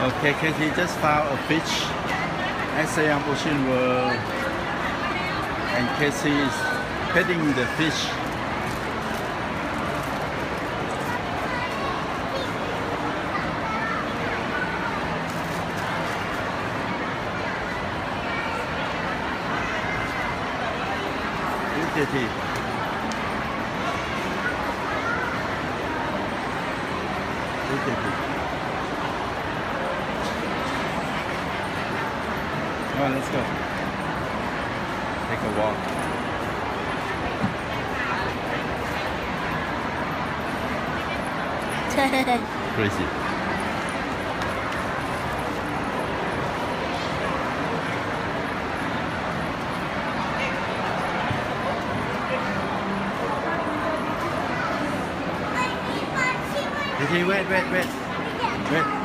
Okay, Katie just found a fish at Siam Ocean World, and Casey is petting the fish. Katie. Come on, let's go. Take a walk. Crazy. Katie, wait.